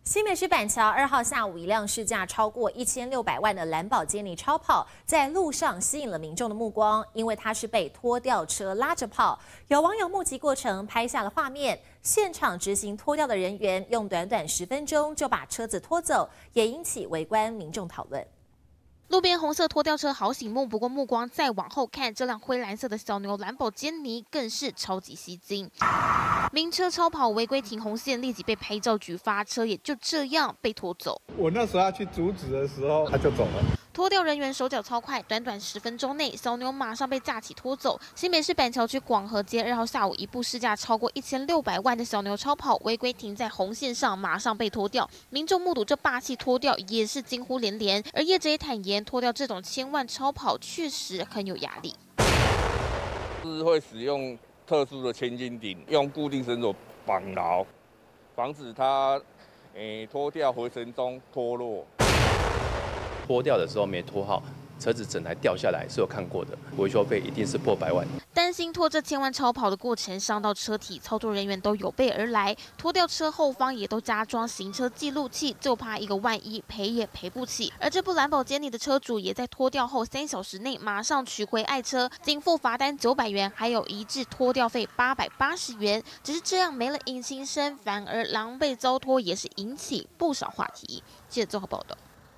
新北市板桥2号下午，一辆市价超过1600万的兰博基尼超跑在路上吸引了民众的目光，因为它是被拖吊车拉着跑。有网友目击过程，拍下了画面。现场执行拖吊的人员用短短10分钟就把车子拖走，也引起围观民众讨论。 路边红色拖吊车好醒目，不过目光再往后看，这辆灰蓝色的小牛兰博基尼更是超级吸睛。名车超跑违规停红线，立即被拍照举发，车也就这样被拖走。 我那时候要去阻止的时候，他就走了。 拖吊人员手脚超快，短短10分钟内，小牛马上被架起拖走。新北市板桥区广和街2号下午，一部市价超过1600万的小牛超跑违规停在红线上，马上被拖吊。民众目睹这霸气拖吊，也是惊呼连连。而业者也坦言，拖吊这种千万超跑确实很有压力。 是会使用特殊的千斤顶，用固定绳索绑牢，防止它拖吊回程中脱落。 拖吊的时候没拖好，车子整台掉下来是有看过的，维修费一定是破100万。 担心拖这千万超跑的过程伤到车体，操作人员都有备而来，拖吊车后方也都加装行车记录器，就怕一个万一赔也赔不起。而这部兰博基尼的车主也在拖吊后3小时内马上取回爱车，仅付罚单900元，还有1次拖吊费880元。只是这样没了引擎声，反而狼狈遭拖，也是引起不少话题。记者综合报道。